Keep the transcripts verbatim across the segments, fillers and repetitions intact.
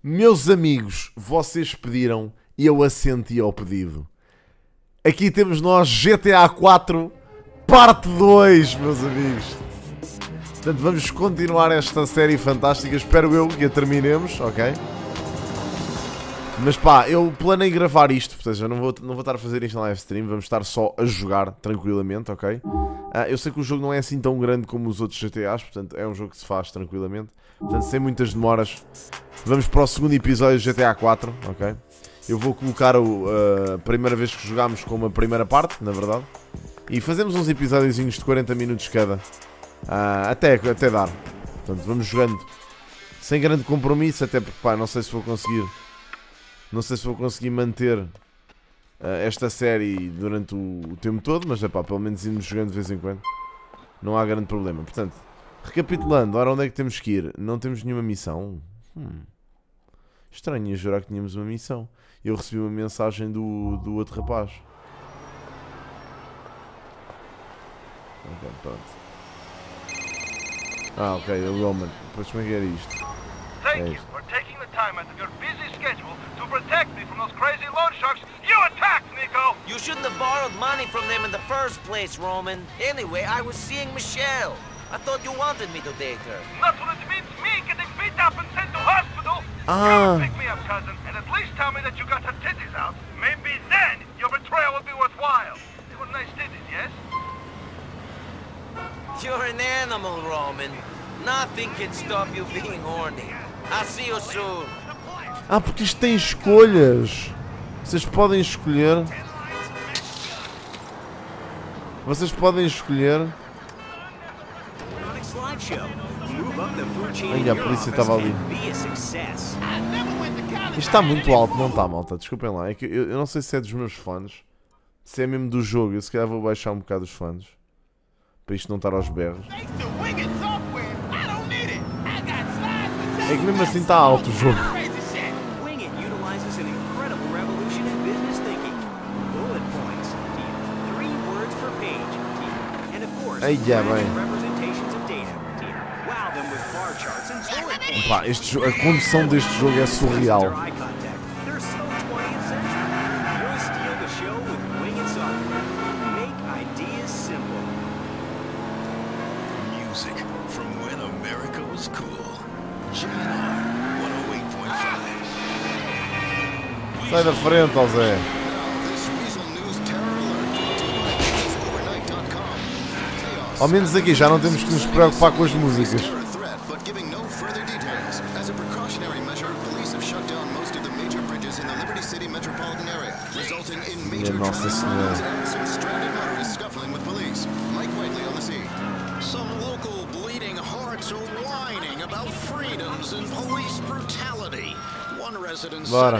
Meus amigos, vocês pediram e eu assenti ao pedido. Aqui temos nós G T A quatro parte dois, meus amigos. Portanto, vamos continuar esta série fantástica. Espero eu que a terminemos, ok? Mas pá, eu planei gravar isto, portanto, eu não vou, não vou estar a fazer isto na live stream. Vamos estar só a jogar tranquilamente, ok? Uh, eu sei que o jogo não é assim tão grande como os outros G T As, portanto é um jogo que se faz tranquilamente. Portanto, sem muitas demoras, vamos para o segundo episódio de G T A quatro, ok? Eu vou colocar o, uh, a primeira vez que jogámos com uma primeira parte, na verdade. E fazemos uns episódiozinhos de quarenta minutos cada, uh, até, até dar. Portanto, vamos jogando sem grande compromisso, até porque pá, não sei se vou conseguir... Não sei se vou conseguir manter uh, esta série durante o, o tempo todo, mas é pá, pelo menos irmos jogando de vez em quando. Não há grande problema. Portanto, recapitulando, ora onde é que temos que ir? Não temos nenhuma missão. Hum. Estranho, ia jurar que tínhamos uma missão. Eu recebi uma mensagem do, do outro rapaz. Ok, pronto. Ah, ok, o Roman. Depois como é que era isto? Thank you for taking the time out of your busy schedule to protect me from those crazy loan sharks you attacked, Nico! You shouldn't have borrowed money from them in the first place, Roman. Anyway, I was seeing Michelle. I thought you wanted me to date her. Not when it means me getting beat up and sent to hospital! Ah. You pick me up, cousin, and at least tell me that you got her titties out. Maybe then your betrayal will be worthwhile. They were nice titties, yes? You're an animal, Roman. Nothing can stop you being horny. I'll see you soon. Ah, porque isto tem escolhas. Vocês podem escolher. Vocês podem escolher. Ai, a polícia estava ali. Isto está muito alto, não está, malta? Desculpem lá. É que eu, eu não sei se é dos meus fones, se é mesmo do jogo. Eu se calhar vou baixar um bocado os fones para isto não estar aos berros. É que mesmo assim está alto o jogo. Ai, já bem. Pá, este, a condução deste jogo é surreal. Sai da frente, ó Zé. Ao menos aqui já não temos que nos preocupar com as músicas. Minha Nossa Senhora. Bora.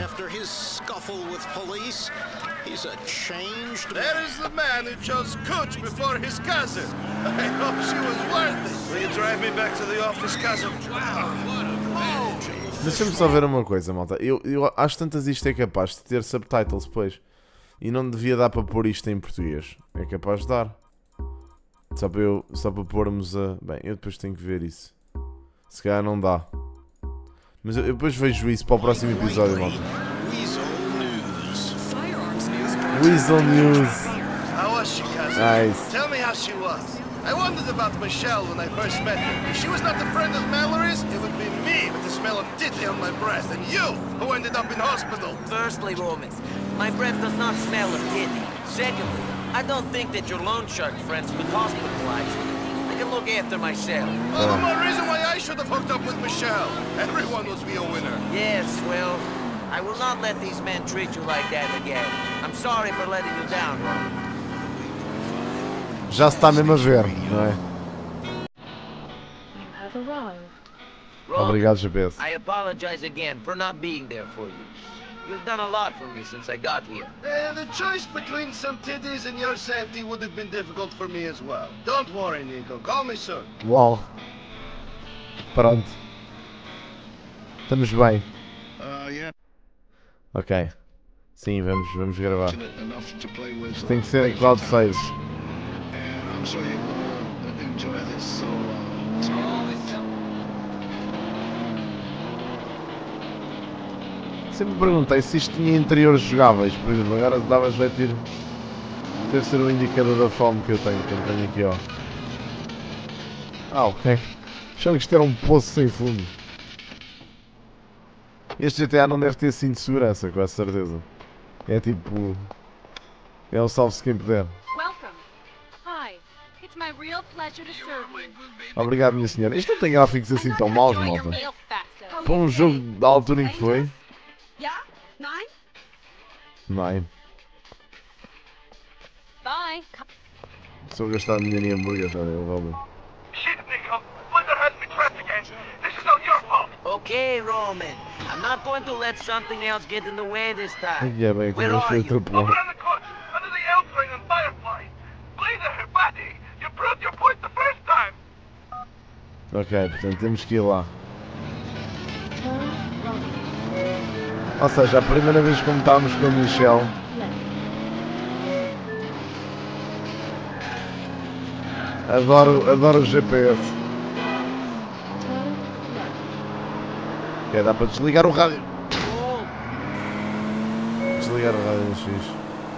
There is the man who chose Cooch before his cousin. I hope she was worth it. Will you drive me back to the office, cousin? Deixa-me só ver uma coisa, malta. Eu, eu acho tantas isto é capaz de ter subtitles depois. E não devia dar para pôr isto em português. É capaz de dar. Só para, eu, só para pormos a... Bem, eu depois tenho que ver isso. Se calhar não dá. Mas eu, eu depois vejo isso para o próximo episódio, malta. Weasel News. How was she, cousin? Nice. Tell me how she was. I wondered about Michelle when I first met her. If she was not a friend of Mallory's, it would be me with the smell of titty on my breath, and you, who ended up in hospital. Firstly, Roman, my breath does not smell of titty. Secondly, I don't think that your loan shark friends would hospitalize me. I can look after myself. All the more reason why I should have hooked up with Michelle. Everyone must be a winner. Yes, well, I will not let these men treat you like that again. I'm sorry for letting you down, Roman. Já se está mesmo a ver, não é? Obrigado, G P S. I apologize again for not being there for you. You've done a lot for me since I got here. And the choice between some titties and your safety would have been difficult for me as well. Don't worry, Nico. Call me soon. Uau. Pronto. Estamos bem. Uh, yeah. Ok. Sim, vamos, vamos gravar. Isto tem que ser em cloud save. So, uh, 'Cause we're always selling. sempre me perguntei se isto tinha interiores jogáveis, por exemplo, agora dava jeito de ir. Deve ser o indicador da fome que eu tenho, que eu tenho aqui, ó. Ah, ok. Achava que isto era um poço sem fundo. Este G T A não deve ter cinto de segurança, com essa certeza. É tipo... É o salve-se quem puder. Obrigado, minha senhora. Isto não tem gráficos assim tão maus, malta. Para um jogo da altura em que foi. Nine. Bye. Estou a gastar dinheiro em hambúrguer, tá? Eu realmente. Shit, Nico. Splinter has me trapped again. This is not your fault. Okay, Roman. I'm not going to let something else get in the way this time. Ai, é bem, como Where eu are fui you? atropelado. Over on the coach, under the Elm Tree and Firefly. Blazer, buddy. You proved your point the first time. Ok, portanto temos que ir lá. Ou seja, a primeira vez que estávamos com a Michelle. Adoro, adoro o G P S. Ok, dá para desligar o rádio. Desligar o rádio no X.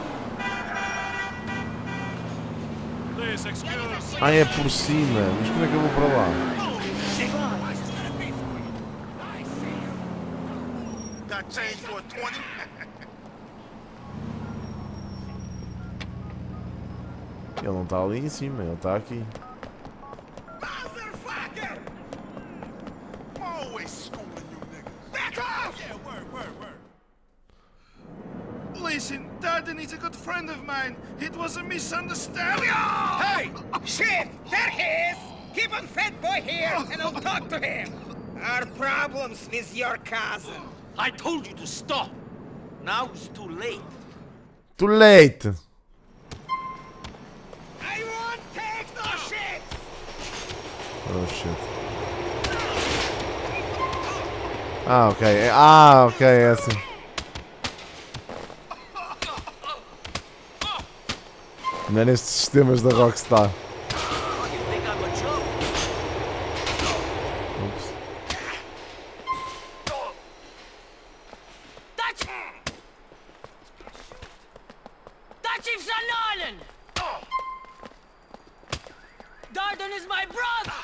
Ah, é por cima. Mas como é que eu vou para lá? Got change for a twenty? Ele não está ali em cima, ele está aqui. Motherfucker! Always schooling you niggas. Back off! Yeah, word, word, word. Listen, Darden is a good friend of mine. It was a misunderstanding. Hey! Shit! There he is! Keep on fat boy here and I'll talk to him. Our problems with your cousin. I told you to stop. Now it's too late. Too late! I won't take no shit! Oh shit. Ah, ok. É- Ah, ok, é assim. Não é nestes sistemas da Rockstar. Oh, you think I'm a joke? Ups. That's... That's Chief Van Darden is my brother!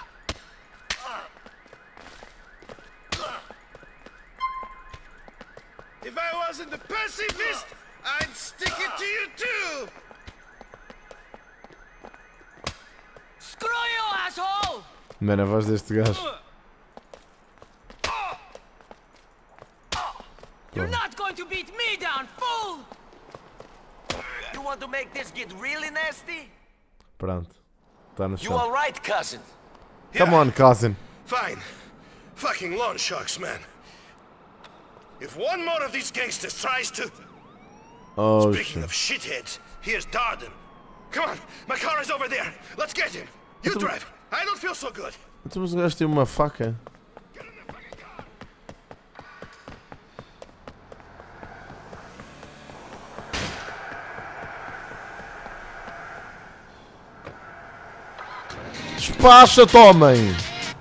If I wasn't a pacifist, I'd stick it to you too! Screw you, asshole! Mano, a voz deste gajo. You're not going to beat me down, fool! You want to make this get really nasty? Pronto. Está no You chão. all right, cousin? Come on, cousin. Fine. Fucking lawn sharks, man. If one more of these gangsters tries to... Oh Speaking shit. of shitheads, here's Darden. Come on, my car is over there. Let's get him. You Então- drive. I don't feel so good. Então, mas o gajo tem uma faca. Get in the fucking car. Despacha-te, homem!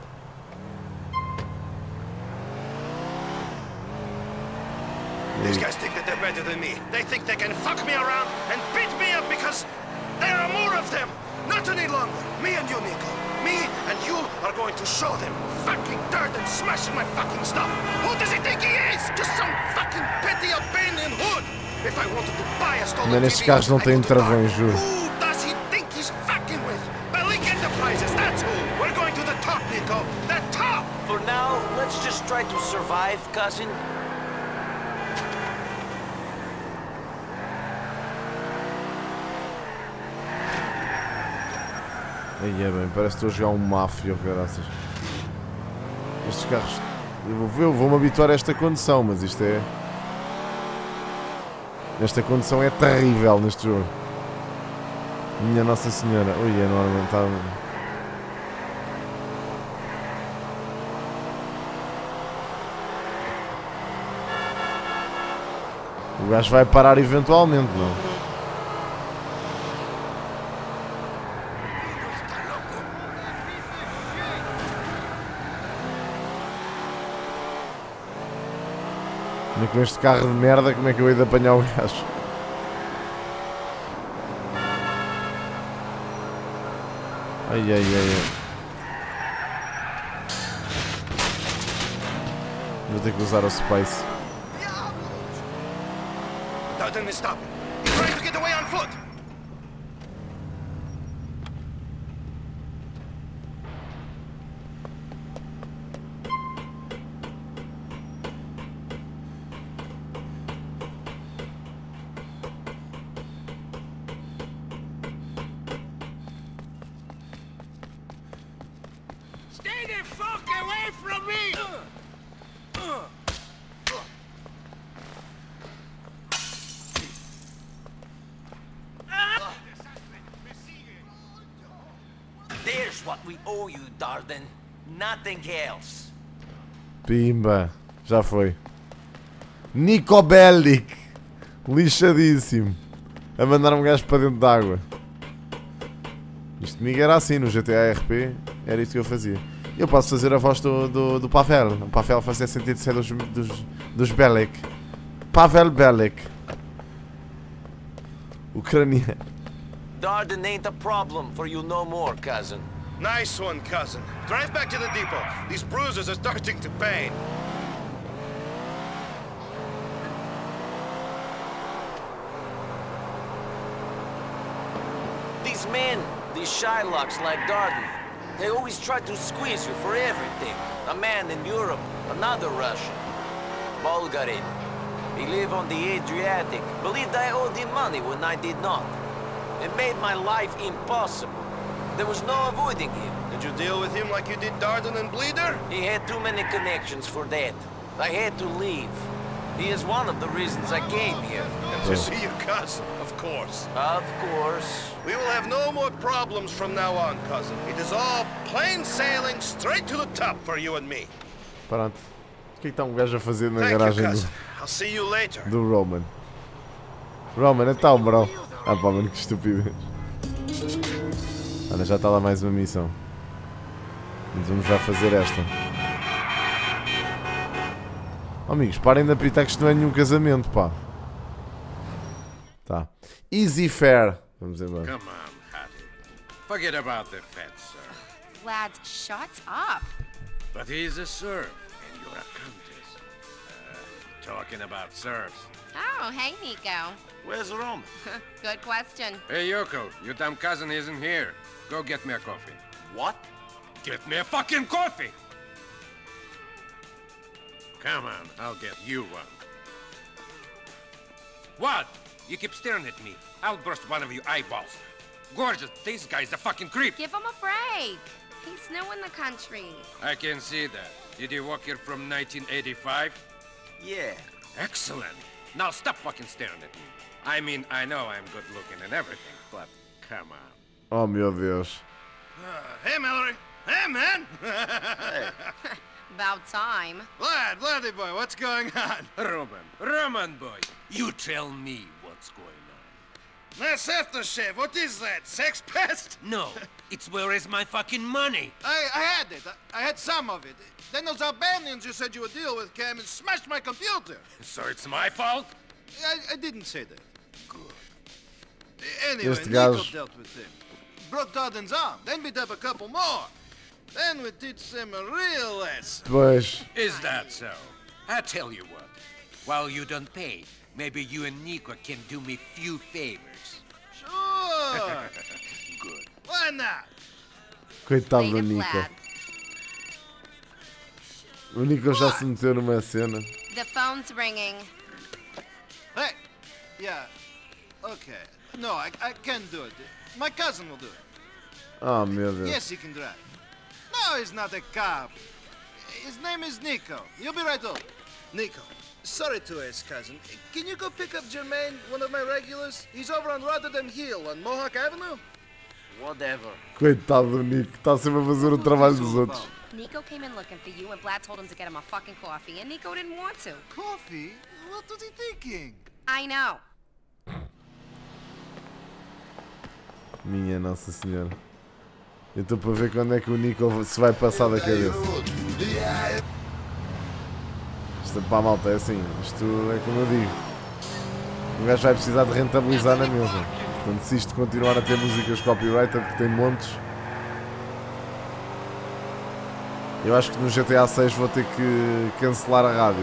These guys think that they're better than me. They think they can fuck me around and beat me up because there are more of them. Not any longer. Me and you, Nico. Me and you are going to show them. Fucking dirt and smashing my fucking stuff. Who does he think he is? Just some fucking petty abandoned hood. If I wanted to buy a stolen Mano, T V, estes carros não I têm go to bar. travões, juro. Who does he think he's fucking with? Bellic Enterprises, that's who. We're going to the top, Nico. The top! For now, let's just try to survive, cousin. Aí é bem, parece que estou a jogar um máfia, caraças. Estes carros... Eu vou ver, eu vou-me habituar a esta condução, mas isto é... Esta condução é terrível neste jogo. Minha Nossa Senhora. Ui, é enorme, está... O gajo vai parar eventualmente, não? Mas com este carro de merda, como é que eu hei de apanhar o gajo? Ai, ai, ai, ai. Vou ter que usar o Space. Darden is stopping. He's trying to get away on foot. Stay the fuck away from me! There's what we owe you, Darden. Nothing else. Pimba, já foi. Nico Bellic, lixadíssimo, a mandar um gajo para dentro d'água. Isto comigo era assim, no G T A R P, era isto que eu fazia. Eu posso fazer a voz do, do, do Pavel. O Pavel fazia sentido de ser dos, dos, dos Bellic. Pavel Bellic. Ucraniano. Darden ain't a problem for you no more, cousin. Nice one, cousin. Drive back to the depot. These bruises are starting to pain. These men, these Shylocks like Darden, they always try to squeeze you for everything. A man in Europe, another Russian. Bulgarin. He lived on the Adriatic. Believed I owed him money when I did not. It made my life impossible. There was no avoiding him. Did you deal with him like you did Darden and Bleeder? He had too many connections for that. I had to leave. He is one of the reasons I came here. And to see your cousin, of course. Of course. We will have no more problems from now on, cousin. It is all plain sailing straight to the top for you and me. Pronto. O que é que está um gajo a fazer na Thank you, garagem cousin. do, I'll see you later. do Roman? Roman, então, bro. Ah pá, mano, que estupidez. Olha, já está lá mais uma missão. Mas vamos já fazer esta. Oh, amigos, parem de apitar que isto não é nenhum casamento, pá. Tá. Easy fare. Vamos embora. Come on, Hattie. Forget about the fat sir. Lad, shut up. But he's a serf, and you're a countess. Uh, talking about serfs. Oh, hey, Nico. Where's Roman? Good question. Hey, Yoko, your damn cousin isn't here. Go get me a coffee. What? Get me a fucking coffee! Come on, I'll get you one. What? You keep staring at me. I'll burst one of your eyeballs. Gorgeous, this guy's a fucking creep. Give him a break. He's new in the country. I can see that. Did you walk here from nineteen eighty-five? Yeah. Excellent. Now stop fucking staring at me. I mean, I know I'm good looking and everything, but come on. Oh, meu Deus. Uh, hey, Mallory. Hey, man. About time. Vlad, Vladdy boy, what's going on? Roman, Roman boy, you tell me what's going on. That's aftershave. What is that? Sex pest? No, it's where is my fucking money? I, I had it. I, I had some of it. Then those Albanians you said you would deal with came and smashed my computer. So it's my fault? I, I didn't say that. Good. Anyway, Este Nico gajo. dealt with him. Broke Darden's arm. Then beat up a couple more. Then we teach them a real lesson. Pois. Is that so? I tell you what, while you don't pay, maybe you and Nico can do me few favors. Sure. Good. Why not? Coitado do Way to Nico. Vlad. O Nico já se meteu numa cena. The phone's ringing. Hey. Yeah. Okay. No, I, I can't do it. My cousin will do it. Oh, meu Deus. Yes, he can drive. No, he's not a cop. His name is Nico. You'll be right over. Nico, sorry to ask, cousin. Can you go pick up Jermaine, one of my regulars? He's over on Rotterdam Hill on Mohawk Avenue. Whatever. Coitado do Nico. Está sempre a fazer o trabalho dos outros. Nico came in looking for you, and Vlad told him to get him a fucking coffee, and Nico didn't want to. Coffee? What was he thinking? I know. Minha Nossa Senhora. Eu estou para ver quando é que o Nico se vai passar da cabeça. Isto, pá, malta, é assim, isto é como eu digo. O gajo vai precisar de rentabilizar na mesma. Portanto, se isto continuar a ter músicas copyrighted, que tem montes, eu acho que no G T A seis vou ter que cancelar a rádio.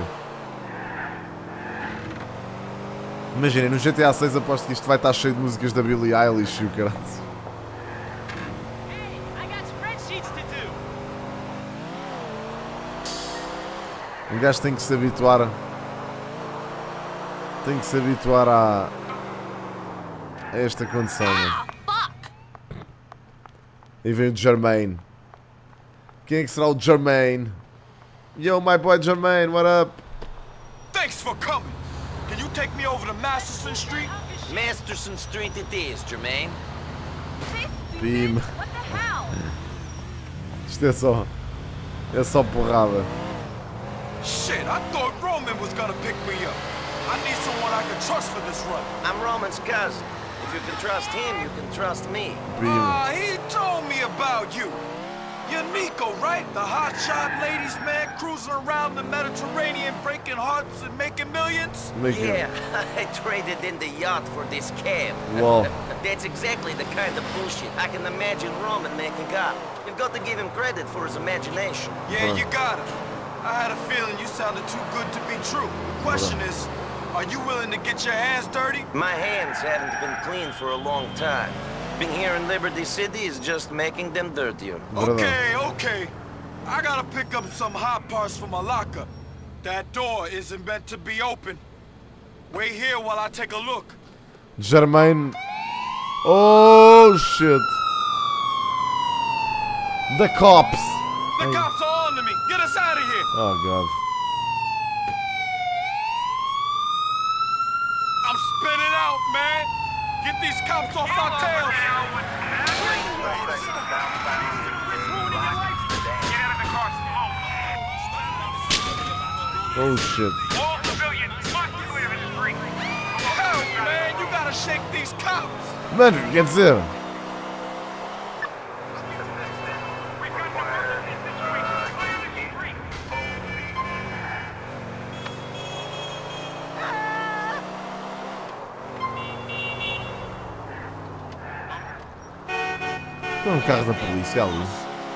Imaginem, no G T A seis aposto que isto vai estar cheio de músicas da Billie Eilish e o caralho. Um gajo tem que se habituar. Tem que se habituar a, a esta condição. Né? E vem o Jermaine. Quem é que será o Jermaine? Yo, my boy Jermaine, what up? Thanks for coming. Can you take me over to Masterson Street? Masterson Street it is, Jermaine. Pim. Isto é só. É só porrada. Shit, I thought Roman was gonna pick me up. I need someone I can trust for this run. I'm Roman's cousin. If you can trust him, you can trust me. Ah, uh, he told me about you. You're Nico, right? The hotshot ladies man cruising around the Mediterranean, breaking hearts and making millions? Making yeah, I traded in the yacht for this cab. Whoa. That's exactly the kind of bullshit I can imagine Roman making up. You've got to give him credit for his imagination. Yeah, you got it. I had a feeling you sounded too good to be true. The question is, are you willing to get your hands dirty? My hands haven't been clean for a long time. Being here in Liberty City is just making them dirtier. Okay, okay. I gotta pick up some hot parts for my locker. That door isn't meant to be open. Wait here while I take a look. Jermaine. Oh shit. The cops. The cops are on to me. Get us out of here. Oh god. I'm spinning out, man. Get these cops off our tails. Oh shit. All civilians must clear the street. Hell, man, you gotta shake these cops. Mano, quer dizer. É um carro da polícia ali.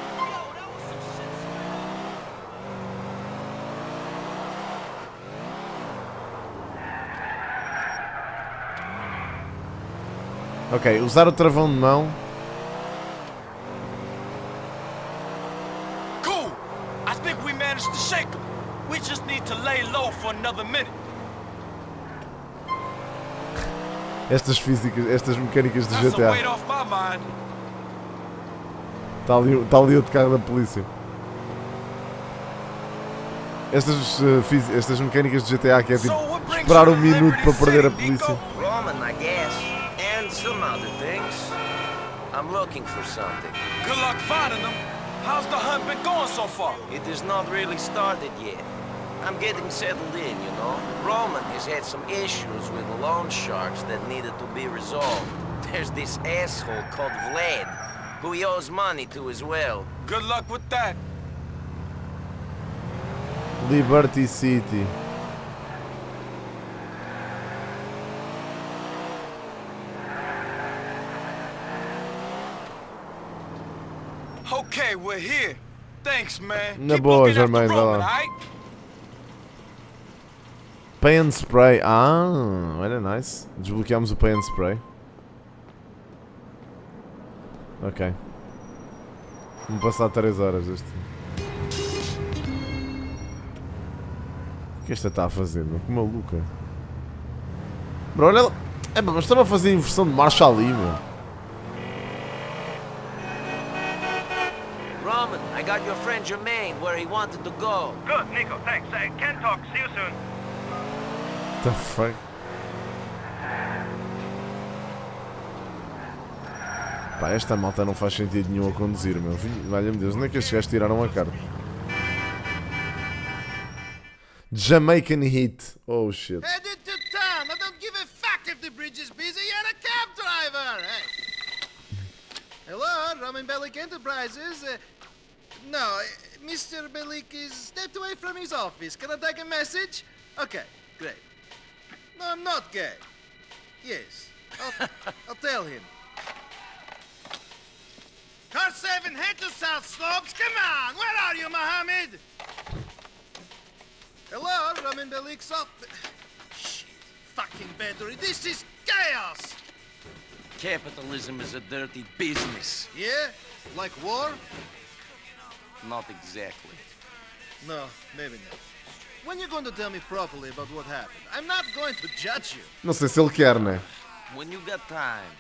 Ok, usar o travão de mão. Cool. I think we managed to shake them. We just need to lay low for another minute. Estas físicas, estas mecânicas de G That's T a A. weight off my mind. Está ali, está ali outro carro da polícia. Estas, uh, fisi- estas mecânicas de G T A que é tipo esperar um minuto para perder a polícia. Roman, I guess. And some other things. I'm looking for something. Good luck finding them. How's the hunt been going so far? It has not really started yet. I'm getting settled in, you know. Roman has had some issues with loan sharks that needed to be resolved. There's this asshole called Vlad, who he owes money to as well. Good luck with that. Liberty City. Okay, we're here. Thanks, man. Na Keep boa, looking after Jermaine, vai Roman, lá. alright? Pay and Spray. Ah, olha, nice. Desbloqueamos o Pay and Spray. Ok. Vamos passar três horas deste. O que esta está a fazer, meu? Que maluca. Bro, olha lá. É, mas estava a fazer inversão de marcha ali, meu. Roman, I got your friend Jermaine where he wanted to go. Good, Nico, thanks. Uh, can talk. See you soon. What the fuck? Pá, esta malta não faz sentido nenhum a conduzir, meu. Valha-me Deus, onde é que estes gajos tiraram a carta? Jamaican Heat. Oh shit. Headed to town. I don't give a fuck if the bridge is busy. You're a cab driver. Hey. Hello, Rum and Bellic Enterprises. Uh, no, Mister Bellic is stepped away from his office. Can I take a message? Okay, great. No, I'm not gay. Yes, I'll, I'll tell him. Car seven, head to South Slopes. Come on, where are you, Mohammed? Hello, I'm in Bellic's office. Shit, fucking battery. This is chaos. Capitalism is a dirty business. Yeah? Like war? Not exactly. No, maybe not. When you going to tell me properly about what happened? I'm not going to judge you. Não sei se ele quer, né? When you got time.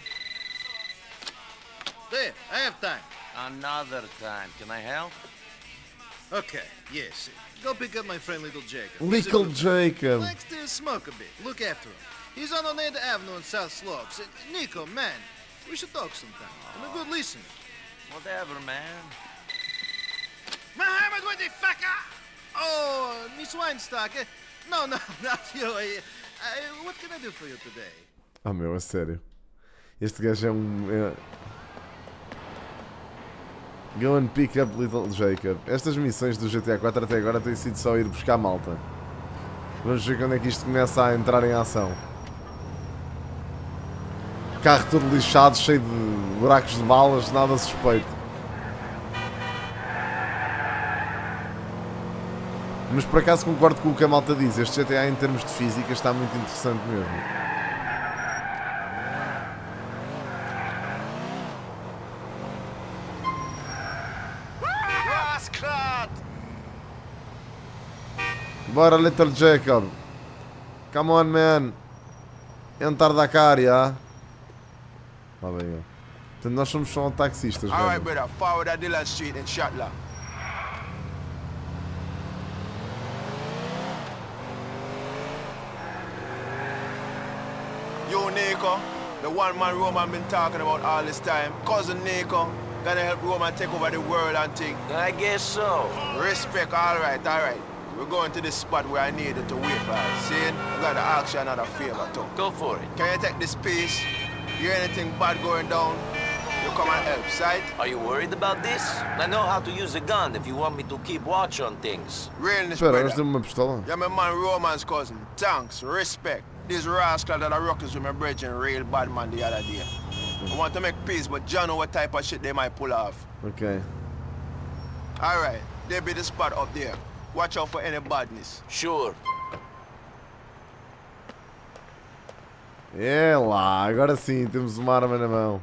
There, I have time. Another time. Can I help? Okay, yes. Go pick up my friend Little Jacob. Little Jacob. Likes to smoke a bit. Look after him. He's on Oneida Avenue in South Slopes. Uh, Nico, man, we should talk sometime. I'm a good listener. Whatever, man. Mohammed, what the fuck? Oh, Miss Weinstock. Uh, no, no, not you. Uh, uh, what can I do for you today? Ah, meu, é sério. Este gajo é um... É... Go and pick up Little Jacob. Estas missões do G T A quatro até agora têm sido só ir buscar malta. Vamos ver quando é que isto começa a entrar em ação. Carro todo lixado, cheio de buracos de balas, nada suspeito. Mas por acaso concordo com o que a malta diz. Este G T A em termos de física está muito interessante mesmo. Bora, Little Jacob. Come on, man. Entar da cara, já. Lá vem eu. Portanto, nós somos só taxistas, velho. Alright, brother. Forward at Dillon Street in Shatla. You, Nico, the one man Roman been talking about all this time. Cousin Nico, gonna help Roman take over the world and thing. I guess so. Respect, alright, alright. We're going to this spot where I needed to wait for us. See? I gotta ask you another favor too. Go for it. Can you take this piece? Hear anything bad going down? You come and help, sight? Are you worried about this? I know how to use a gun if you want me to keep watch on things. Realness, Espera, brother. nós temos uma pistola. You're my man Roman's cousin. Thanks, respect. This rascal that I ruckus with my brethren, real bad man the other day. I want to make peace, but John know what type of shit they might pull off. Ok. Alright, there be the spot up there. Watch out for any badness. Sure. É lá, agora sim, temos uma arma na mão.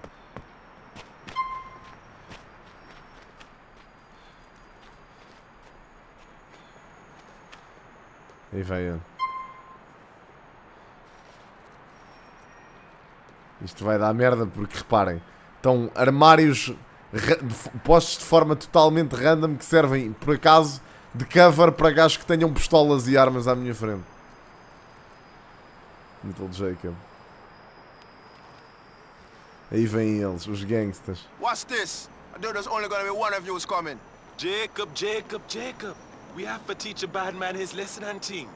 Aí vai ele. Isto vai dar merda porque, reparem, estão armários postos de forma totalmente random que servem, por acaso, de cover para gajos que tenham pistolas e armas à minha frente. Little Jacob. Aí vêm eles, os gangsters. What's this? I know there's only gonna be one of you who's coming. Jacob, Jacob, Jacob. We have to teach a bad man his lesson and thing.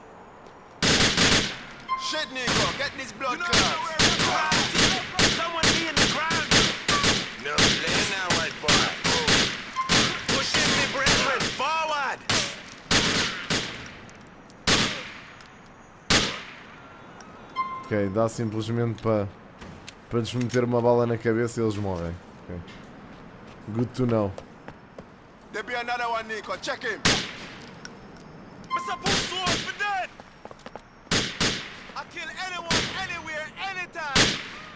Shit, Nico, get these blood You know clots. someone be in the crowd. No, lay now, white boy. Push in me, brethren. Forward. Ok, dá simplesmente para para lhes meter uma bala na cabeça e eles morrem. Okay. Good to know. There be another one, Nico. Check him. I'm supposed to open that. I kill anyone, anywhere, anytime.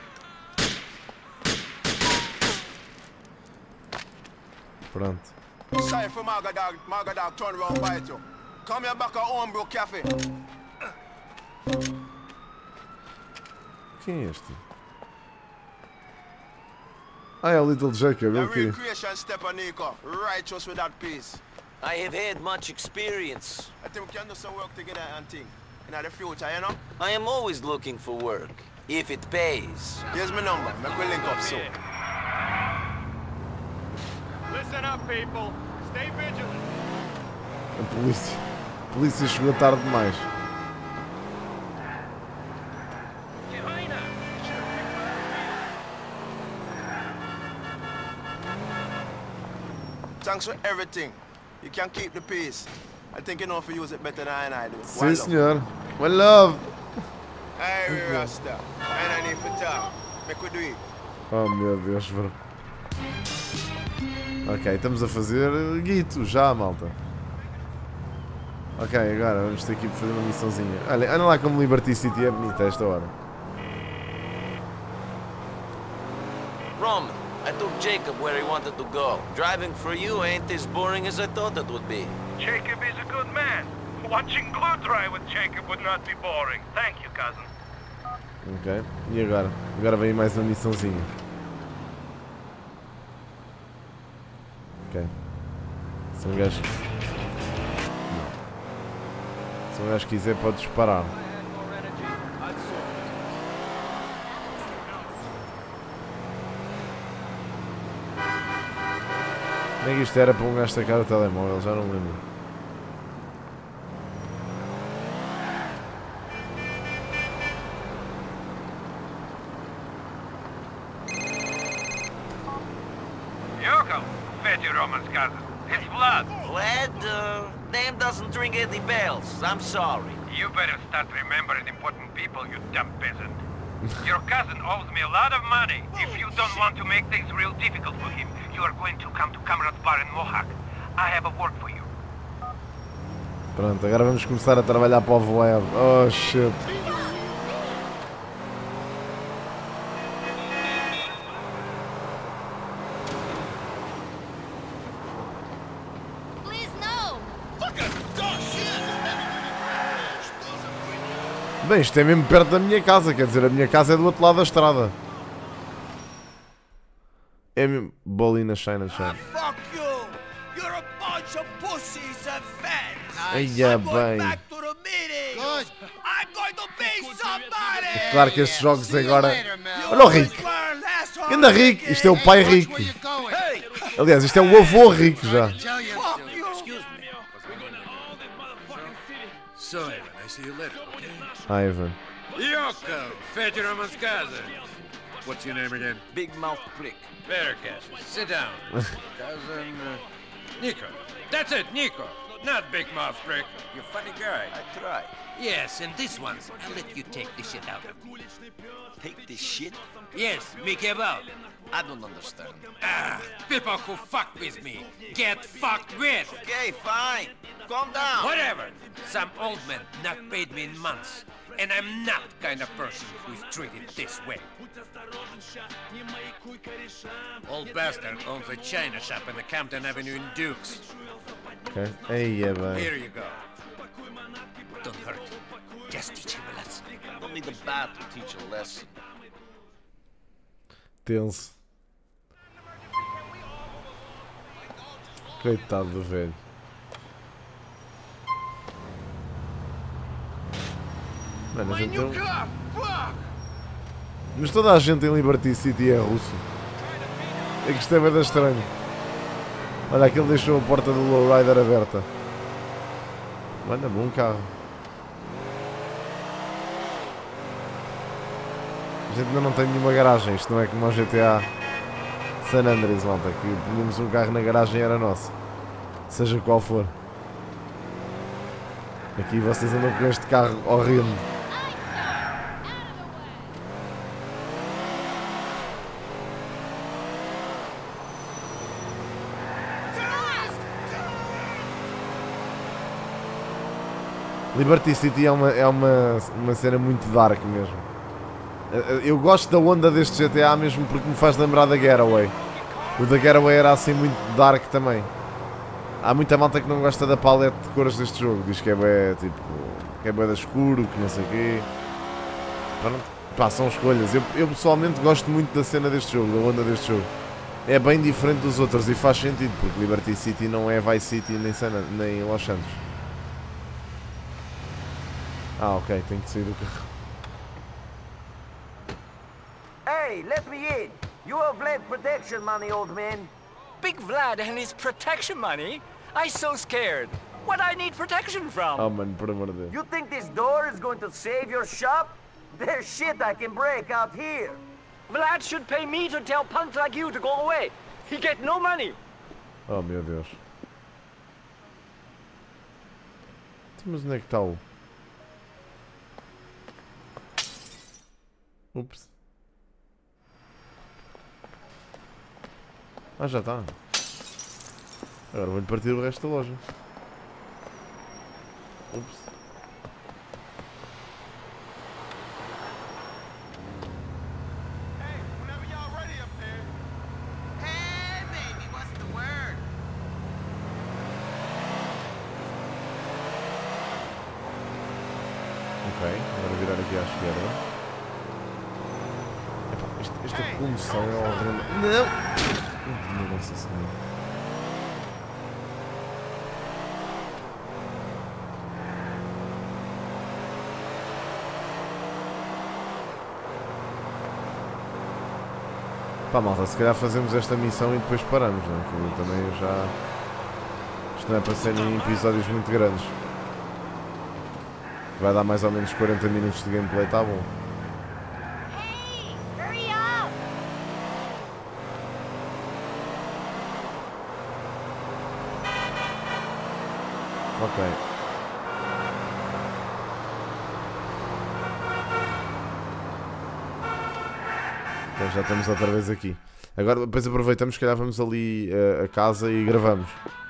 Pronto. Sorry for Margadog. Margadog turn around bite you. Come here back at Homebrew Cafe. Quem é este? Ah, é o Little Jacob, The ok. recreation step on Nico. Righteous with that piece. I have had much experience. I think we can do some work together and think. In the future, you know? I am always looking for work, if it pays. Here's my number. Make we link up soon. Listen up, people. Stay vigilant. A polícia. A polícia chegou tarde demais. Thanks for everything. You can keep the peace. I think you know if you use it better than I do. Sim, senhor. One love. Hey, Rasta. And I need to talk. Make we do it. Oh meu Deus, bro. Ok, estamos a fazer guito já, malta. Ok, agora vamos ter que ir fazer uma missãozinha. Olha, anda lá como Liberty City é bonita a esta hora. Roman, I took Jacob where he wanted to go. Driving for you ain't as boring as I thought it would be. Jacob is a good man. Watching glue dry with Jacob would not be boring. Thank you, cousin. Ok, e agora? Agora vem mais uma missãozinha. Ok. Se um gajo... Não. Se um gajo quiser pode disparar. Como é que isto era para um gajo sacar o telemóvel? Já não lembro. Yoko, Fetty Roman's cousin. It's Vlad. Vlad, uh, name doesn't ring any bells. I'm sorry. You better start remembering important people, you dumb peasant. Your cousin owes me a lot of money. If you don't want to make things real difficult for him, you are going to come to Cameron's bar in Mohawk. I have a work for you. Pronto, agora vamos começar a trabalhar para o Vlad. Oh shit. Bem, isto é mesmo perto da minha casa, quer dizer, a minha casa é do outro lado da estrada. É mesmo... Bolina China Shine. Fuck you! You're a bunch of pussies and fans! Ai, é bem. Back to the meeting! I'm going to be somebody! Claro que estes jogos agora... Olha o Rick! Anda Rick! Isto é o pai Rick. Aliás, isto é o avô Rick já. So, Evan, I see you later, okay? Hi, Evan. Yoko, Fetty Roman's cousin. What's your name again? Big mouth prick. Better Cassius. Sit down. Cousin, uh, Nico. That's it, Nico. Not big mouth prick. You funny guy. I try. Yes, and this one's, I'll let you take the shit out of. Take this shit? Yes, Mickey about. I don't understand. Ah, people who fuck with me get fucked with. Okay, fine. Calm down. Whatever. Some old man not paid me in months. And I'm not kind of person who's treated this way. Old bastard owns a china shop in the Campton Avenue in Dukes. Ok. Aí é bem. Here you go. Don't hurt. Just teach him a lesson. Don't need the bat to teach a lesson. Tenso. Coitado do velho. Mano, a gente tem... Mas toda a gente em Liberty City é russo. É que isto é bem estranho. Olha, aquele deixou a porta do lowrider aberta. Manda bom carro. A gente ainda não tem nenhuma garagem. Isto não é como o G T A San Andreas, malta, que tínhamos um carro na garagem e era nosso. Seja qual for. Aqui vocês andam com este carro horrendo. Liberty City é uma, é uma, uma cena muito dark mesmo. Eu gosto da onda deste G T A mesmo porque me faz lembrar da Getaway. O da Getaway era assim muito dark também. Há muita malta que não gosta da paleta de cores deste jogo. Diz que é bem, tipo, que é bem escuro, que não sei o quê. Pronto, pá, são escolhas. Eu, eu pessoalmente gosto muito da cena deste jogo, da onda deste jogo. É bem diferente dos outros e faz sentido, porque Liberty City não é Vice City nem, Sana, nem Los Santos. Ah, ok, tenho que sair do carro. Hey, let me in. You have Vlad protection money, old man. Big Vlad and his protection money? I so scared. What I need protection from? Oh, mano, por amor de Deus. You think this door is going to save your shop? There's shit I can break out here. Vlad should pay me to tell punks like you to go away. He get no money. Oh, meu Deus. Mas onde é que está o... Ups. Ah, já está. Agora vou-lhe partir o resto da loja. Ups. Ok, agora virar aqui à esquerda. Epá, esta, esta condução é horrível. Não! Nossa senhora. Pá, malta, se calhar fazemos esta missão e depois paramos, não é? Porque também já... Isto não é para serem episódios muito grandes. Vai dar mais ou menos quarenta minutos de gameplay, tá bom. Ok. Então já estamos outra vez aqui. Agora depois aproveitamos, se calhar vamos ali uh, a casa e gravamos.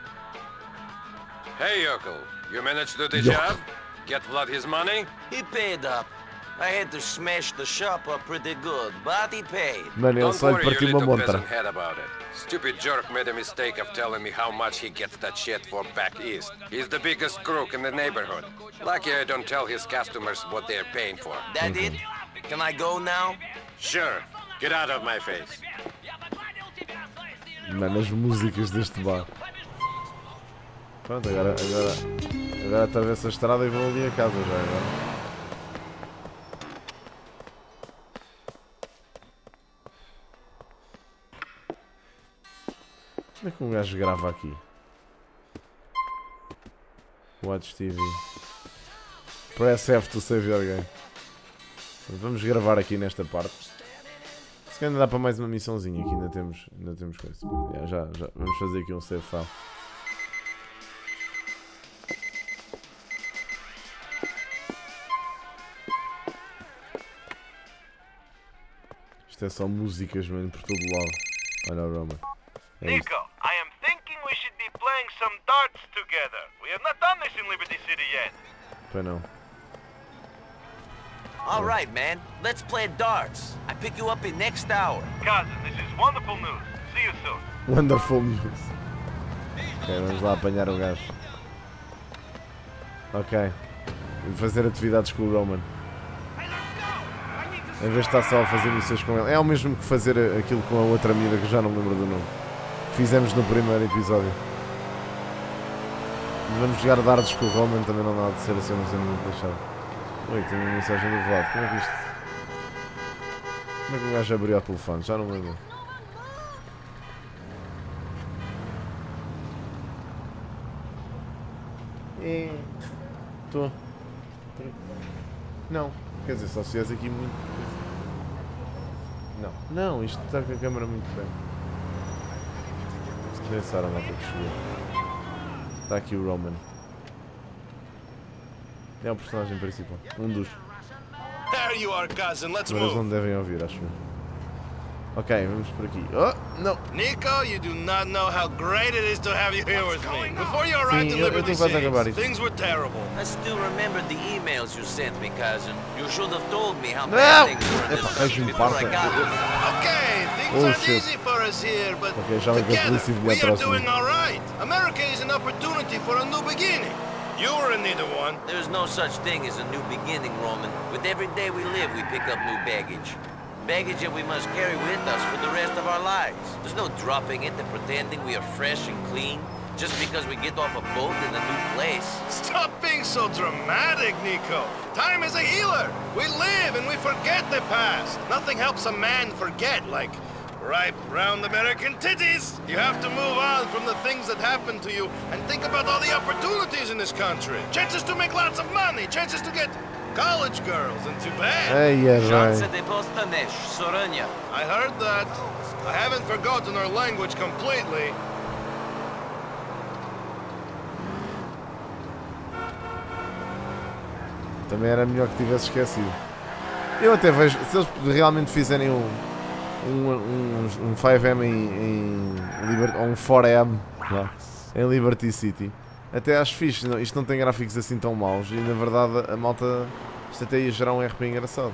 Hey, Yokel, you managed to do the job? Get Vlad his money? He paid up. I had to smash the shop up pretty good, but he paid. Mano, ele só lhe partiu uma montra. Stupid jerk made a mistake of telling me how much he gets that shit for back east. He's the biggest crook in the neighborhood. Lucky I don't tell his customers what they're paying for. That it? Can I go now? Sure. Get out of my face. Mano, as músicas deste bar. Pronto, agora, agora, agora atravesso a estrada e vou ali a casa já agora. Como é que um gajo grava aqui? Watch T V. Press F to save your game. Vamos gravar aqui nesta parte. Se calhar ainda dá para mais uma missãozinha aqui, ainda temos, ainda temos coisa. Já, já, já, vamos fazer aqui um save file. Isto é só músicas, mano, por todo lado. Olha o Roman. É Nico, I am thinking we should be playing some darts together. We have not done this in Liberty City yet. Pois não. All right, man. Let's play darts. I pick you up in next hour. Cousin, this is wonderful news. See you soon. Wonderful news. Ok, vamos lá apanhar o gajo. Ok. Vou fazer atividades com o Roman. Em vez de estar só a fazer missões com ele. É o mesmo que fazer aquilo com a outra amiga que eu já não me lembro do nome. Que fizemos no primeiro episódio. Vamos jogar dardos com o Roman, também não dá de ser assim uma cena muito lixada. Oi, tem uma mensagem do Vlad. Como é que isto... Como é que o gajo abriu o telefone? Já não me lembro. Estou. Não. Quer dizer, só se és aqui muito... Não. Não, isto está com a câmera muito bem. Se pensar a malta que chegou. Está aqui o Roman. É o personagem principal. Um dos. There you are, cousin. Let's Mas eles move. não devem ouvir, acho eu. Ok, vamos por aqui. Oh, não! Nico, you do not know how great it is to have you here with me. Before you arrived Sim, in eu, eu Liberty estou quase a acabar City, isto. things were terrible. I still remember the emails you sent me, cousin. You should have told me how Não! bad things were in Epá, this gajo me before I parta. got here. Okay, things Oh, aren't shit. easy for us here, but Ok, já liga a polícia e together vinha we are atrás de mim. doing all right. America is an opportunity for a new beginning. You were in need of one. There's no such thing as a new beginning, Roman. With every day we live, we pick up new baggage. Baggage that we must carry with us for the rest of our lives. There's no dropping it and pretending we are fresh and clean just because we get off a boat in a new place. Stop being so dramatic, Nico. Time is a healer. We live and we forget the past. Nothing helps a man forget, like ripe, round American titties. You have to move on from the things that happened to you and think about all the opportunities in this country. Chances to make lots of money, chances to get college girls, and too bad. Ei, é Шансы bem. de Bostanesh, Soranya. I heard that. I haven't forgotten our language completely. Também era melhor que tivesse esquecido. Eu até vejo, se eles realmente fizerem um um, um, um cinco M em, em Liberty, ou um quatro M lá, em Liberty City, até acho fixe. Não, isto não tem gráficos assim tão maus e na verdade a malta, isto até ia gerar um R P engraçado.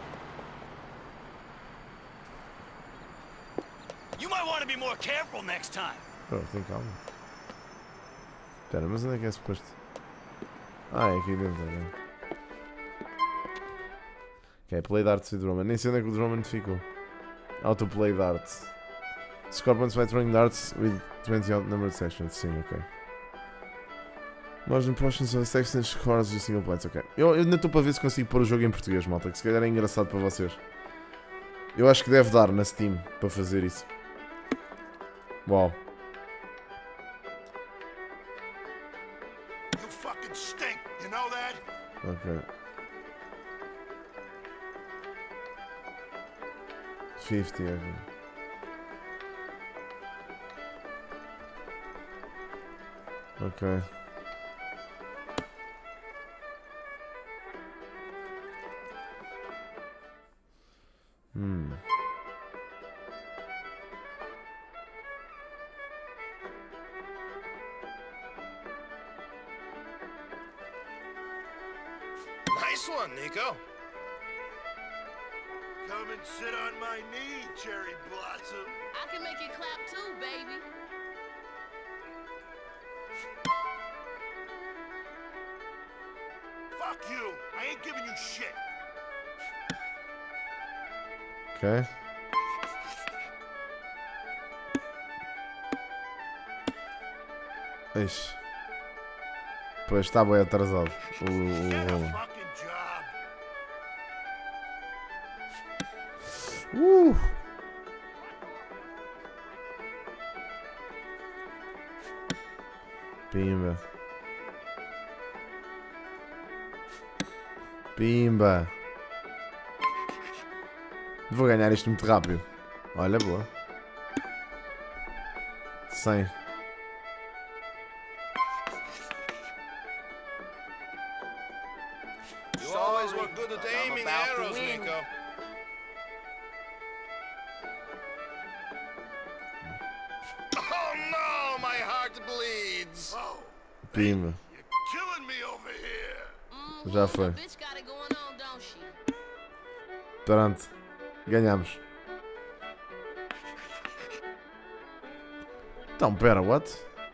Oh, tem calma. Espera, mas onde é que é suposto? Ah, é aqui dentro, né? Ok, play darts with Roman. Nem sei onde é que o Roman ficou. Autoplay darts. Scorpions by throwing darts with twenty outnumbered sections. Sim, ok. Margin portions of sections scores de single points. Ok. Eu, eu ainda estou para ver se consigo pôr o jogo em português, malta. Que se calhar é engraçado para vocês. Eu acho que deve dar na Steam para fazer isso. Uau. Ok. fifty, ok. Ok. Hmm. Nice one, Nico. Come and sit on my knee, Cherry Blossom. I can make it clap too, baby. Fuck you. I ain't giving you shit. Ok. Ixi. Pois está bem atrasado o, o Roman. Uh. Pimba. Pimba. Vou ganhar isto muito rápido. Olha, boa. cem. You always were good at aiming arrows, Nico. Oh no, my heart bleeds. Pimba. Killing me over here. Já foi. Pronto. Ganhamos. Então, pera, what?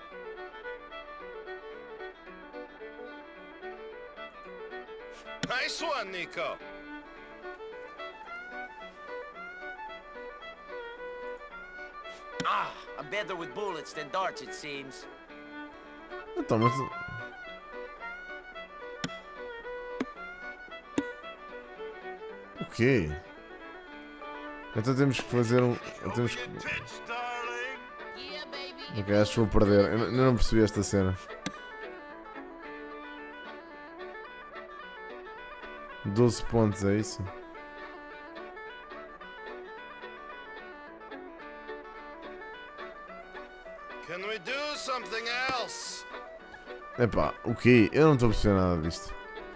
Nice one, Nico. Ah, I'm better with bullets than darts, it seems. Então, mas... O quê? Então temos que fazer um... Temos que... Ok, acho que vou perder. Eu não percebi esta cena. doze pontos, é isso? Can we do something else? Epá, o quê? Eu não estou a perceber nada disto.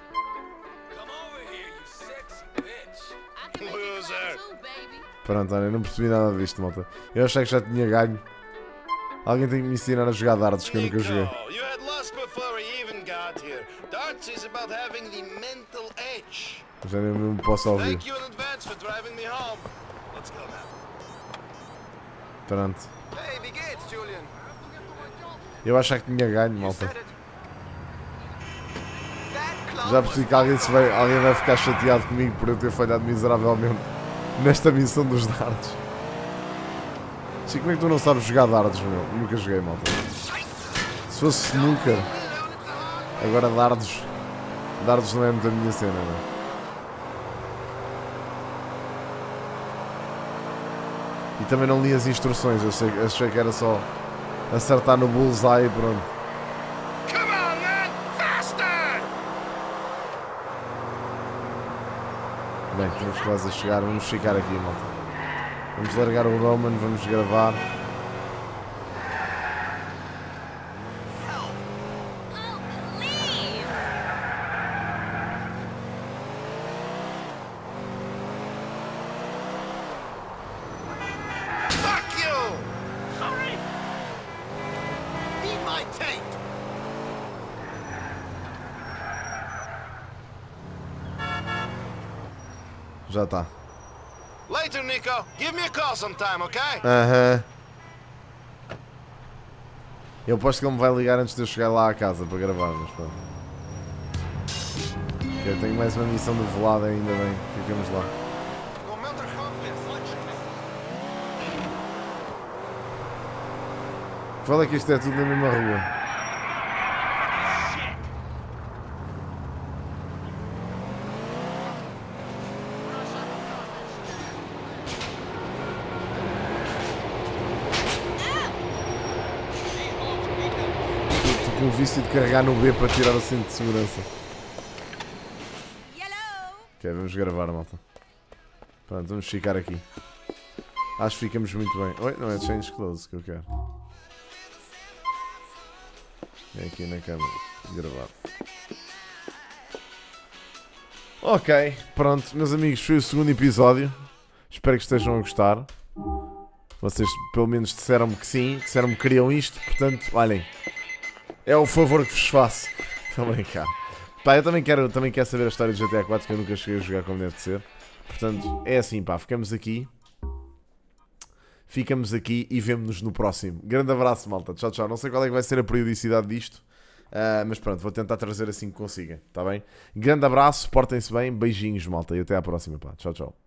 Loser. Pronto, olha, eu não percebi nada disto, malta. Eu achei que já tinha ganho. Alguém tem que me ensinar a jogar dardos, que eu nunca joguei. You had lost before we even got here. Darts is about having the mental edge. Já nem me posso ouvir. Thank you in advance for driving me home. Let's go now. Pronto. Hey, wie geht's, Julian? Eu achei que tinha ganho, malta. Já percebi que alguém, se vai, alguém vai ficar chateado comigo por eu ter falhado miseravelmente nesta missão dos dardos. Chico, como é que tu não sabes jogar dardos, meu? Nunca joguei, malta. Se fosse snooker. Agora dardos. Dardos não é muito a minha cena, não é? E também não li as instruções, eu achei, achei que era só acertar no bullseye e pronto. Bem, estamos quase a chegar, vamos ficar aqui, malta. Vamos largar o Roman, vamos gravar. Já está. Later, Nico. Give me a call sometime, okay? Aham. Eu aposto que ele me vai ligar antes de eu chegar lá à casa para gravar, mas pronto. Eu tenho mais uma missão do velado ainda bem. Ficamos lá. Fala que isto é tudo na mesma rua. Estou com o vício de carregar no B para tirar o cinto de segurança. Ok, vamos gravar, malta. Pronto, vamos ficar aqui. Acho que ficamos muito bem. Oi, não é change close que eu quero. É aqui na câmera. Gravar. Ok, pronto, meus amigos, foi o segundo episódio. Espero que estejam a gostar. Vocês pelo menos disseram-me que sim, disseram-me que queriam isto, portanto, olhem. É o favor que vos faço. Estou a brincar. Pá, eu também quero, também quero saber a história do G T A quatro, que eu nunca cheguei a jogar como deve de ser. Portanto, é assim, pá, ficamos aqui. Ficamos aqui e vemo-nos no próximo. Grande abraço, malta. Tchau, tchau. Não sei qual é que vai ser a periodicidade disto. Uh, mas pronto, vou tentar trazer assim que consiga. Está bem? Grande abraço, portem-se bem. Beijinhos, malta. E até à próxima, pá. Tchau, tchau.